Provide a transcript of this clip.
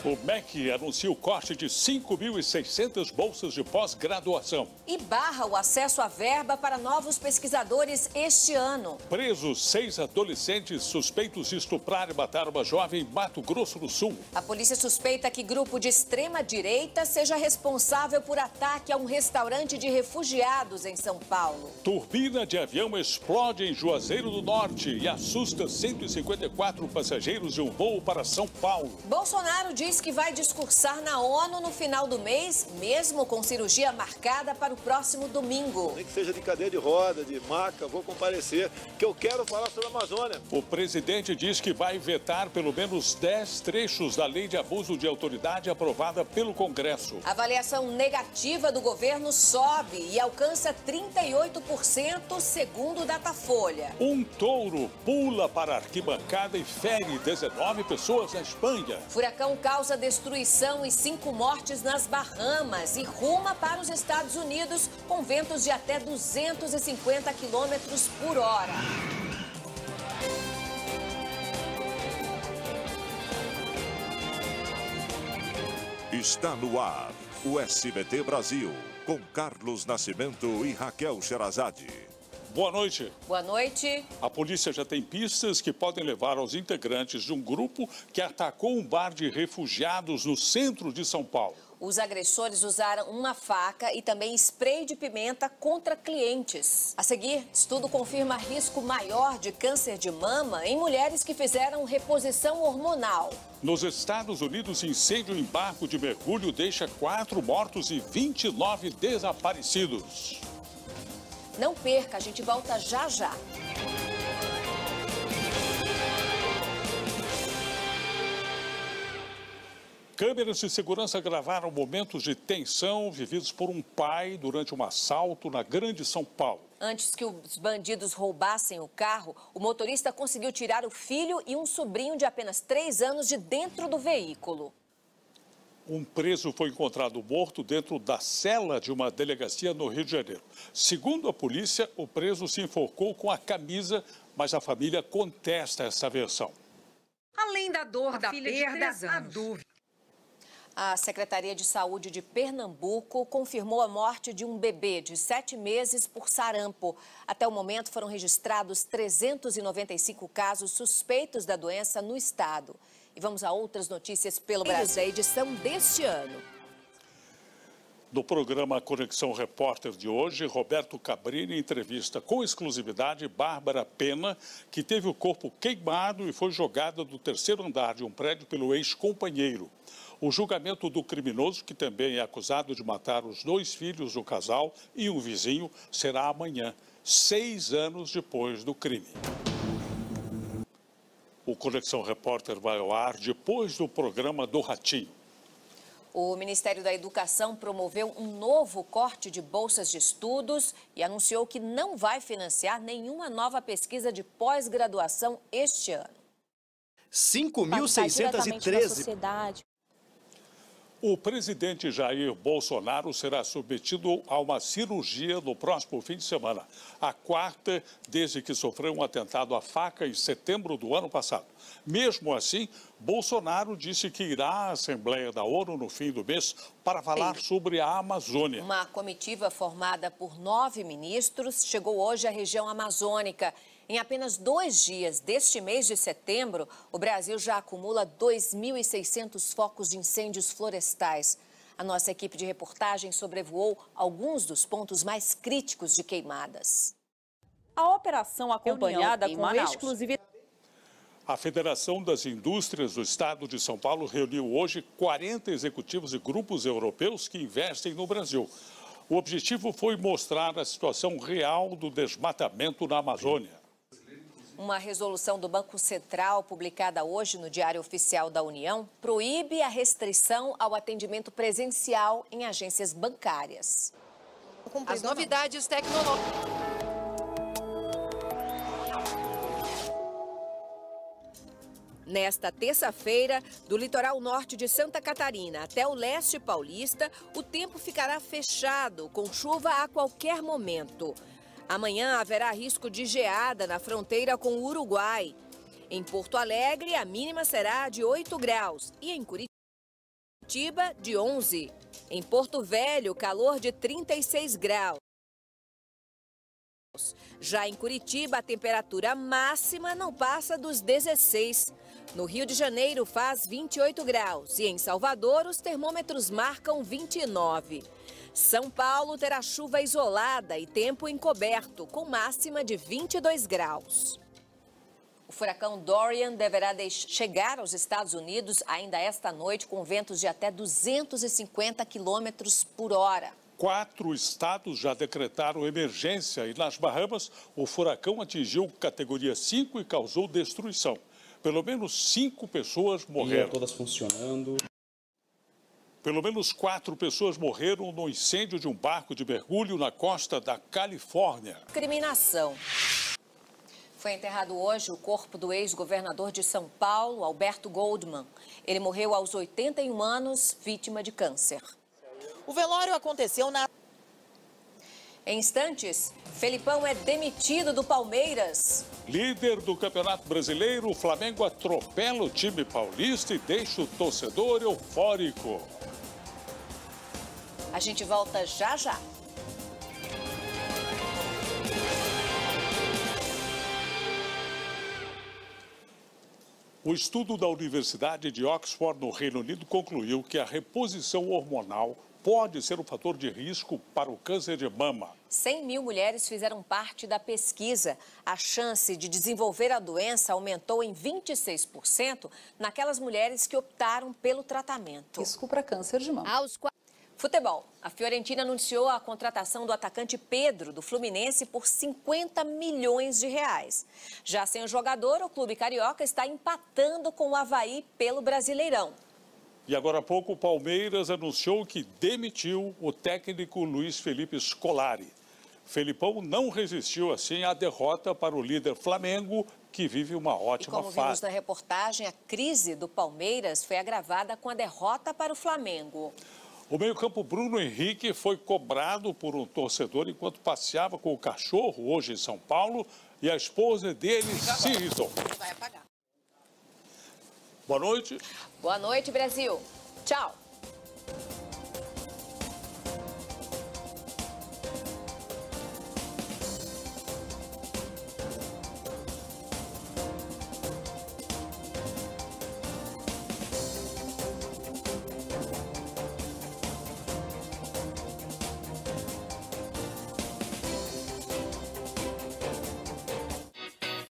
O MEC anuncia o corte de 5.600 bolsas de pós-graduação. E barra o acesso à verba para novos pesquisadores este ano. Presos 6 adolescentes suspeitos de estuprar e matar uma jovem em Mato Grosso do Sul. A polícia suspeita que grupo de extrema-direita seja responsável por ataque a um restaurante de refugiados em São Paulo. Turbina de avião explode em Juazeiro do Norte e assusta 154 passageiros de um voo para São Paulo. Bolsonaro diz que vai discursar na ONU no final do mês, mesmo com cirurgia marcada para o próximo domingo. Nem que seja de cadeira de roda, de maca, vou comparecer, que eu quero falar sobre a Amazônia. O presidente diz que vai vetar pelo menos 10 trechos da lei de abuso de autoridade aprovada pelo Congresso. A avaliação negativa do governo sobe e alcança 38%, segundo o Datafolha. Um touro pula para a arquibancada e fere 19 pessoas na Espanha. Furacão causa destruição e 5 mortes nas Bahamas e ruma para os Estados Unidos com ventos de até 250 quilômetros por hora. Está no ar o SBT Brasil, com Carlos Nascimento e Raquel Sherazade. Boa noite. Boa noite. A polícia já tem pistas que podem levar aos integrantes de um grupo que atacou um bar de refugiados no centro de São Paulo. Os agressores usaram uma faca e também spray de pimenta contra clientes. A seguir, estudo confirma risco maior de câncer de mama em mulheres que fizeram reposição hormonal. Nos Estados Unidos, incêndio em barco de mergulho deixa 4 mortos e 29 desaparecidos. Não perca, a gente volta já já. Câmeras de segurança gravaram momentos de tensão vividos por um pai durante um assalto na Grande São Paulo. Antes que os bandidos roubassem o carro, o motorista conseguiu tirar o filho e um sobrinho de apenas 3 anos de dentro do veículo. Um preso foi encontrado morto dentro da cela de uma delegacia no Rio de Janeiro. Segundo a polícia, o preso se enforcou com a camisa, mas a família contesta essa versão. Além da dor da perda, a dúvida. A Secretaria de Saúde de Pernambuco confirmou a morte de um bebê de 7 meses por sarampo. Até o momento foram registrados 395 casos suspeitos da doença no estado. E vamos a outras notícias pelo Brasil da edição deste ano. No programa Conexão Repórter de hoje, Roberto Cabrini entrevista com exclusividade Bárbara Pena, que teve o corpo queimado e foi jogada do 3º andar de um prédio pelo ex-companheiro. O julgamento do criminoso, que também é acusado de matar os 2 filhos do casal e um vizinho, será amanhã, 6 anos depois do crime. O Conexão Repórter vai ao ar depois do programa do Ratinho. O Ministério da Educação promoveu um novo corte de bolsas de estudos e anunciou que não vai financiar nenhuma nova pesquisa de pós-graduação este ano. 5.613. O presidente Jair Bolsonaro será submetido a uma cirurgia no próximo fim de semana, a 4ª desde que sofreu um atentado à faca em setembro do ano passado. Mesmo assim, Bolsonaro disse que irá à Assembleia da ONU no fim do mês para falar sobre a Amazônia. Uma comitiva formada por 9 ministros chegou hoje à região amazônica. Em apenas 2 dias deste mês de setembro, o Brasil já acumula 2.600 focos de incêndios florestais. A nossa equipe de reportagem sobrevoou alguns dos pontos mais críticos de queimadas. A operação acompanhada com exclusividade. A Federação das Indústrias do Estado de São Paulo reuniu hoje 40 executivos de grupos europeus que investem no Brasil. O objetivo foi mostrar a situação real do desmatamento na Amazônia. Uma resolução do Banco Central, publicada hoje no Diário Oficial da União, proíbe a restrição ao atendimento presencial em agências bancárias. As novidades tecnológicas. Nesta terça-feira, do litoral norte de Santa Catarina até o leste paulista, o tempo ficará fechado, com chuva a qualquer momento. Amanhã haverá risco de geada na fronteira com o Uruguai. Em Porto Alegre, a mínima será de 8 graus e em Curitiba Curitiba, de 11. Em Porto Velho, calor de 36 graus. Já em Curitiba, a temperatura máxima não passa dos 16. No Rio de Janeiro, faz 28 graus. E em Salvador, os termômetros marcam 29. São Paulo terá chuva isolada e tempo encoberto, com máxima de 22 graus. O furacão Dorian deverá chegar aos Estados Unidos ainda esta noite com ventos de até 250 quilômetros por hora. 4 estados já decretaram emergência e nas Bahamas o furacão atingiu categoria 5 e causou destruição. Pelo menos 5 pessoas morreram. Todas funcionando. Pelo menos 4 pessoas morreram no incêndio de um barco de mergulho na costa da Califórnia. Discriminação. Foi enterrado hoje o corpo do ex-governador de São Paulo, Alberto Goldman. Ele morreu aos 81 anos, vítima de câncer. O velório aconteceu na... Em instantes, Felipão é demitido do Palmeiras. Líder do Campeonato Brasileiro, o Flamengo atropela o time paulista e deixa o torcedor eufórico. A gente volta já já. O estudo da Universidade de Oxford, no Reino Unido, concluiu que a reposição hormonal pode ser um fator de risco para o câncer de mama. 100 mil mulheres fizeram parte da pesquisa. A chance de desenvolver a doença aumentou em 26% naquelas mulheres que optaram pelo tratamento. Risco para câncer de mama. Futebol. A Fiorentina anunciou a contratação do atacante Pedro, do Fluminense, por 50 milhões de reais. Já sem o jogador, o clube carioca está empatando com o Avaí pelo Brasileirão. E agora há pouco o Palmeiras anunciou que demitiu o técnico Luiz Felipe Scolari. Felipão não resistiu assim à derrota para o líder Flamengo, que vive uma ótima fase. E como vimos na reportagem, a crise do Palmeiras foi agravada com a derrota para o Flamengo. O meio-campo Bruno Henrique foi cobrado por um torcedor enquanto passeava com o cachorro hoje em São Paulo e a esposa dele se irritou. Vai apagar. Boa noite. Boa noite, Brasil. Tchau.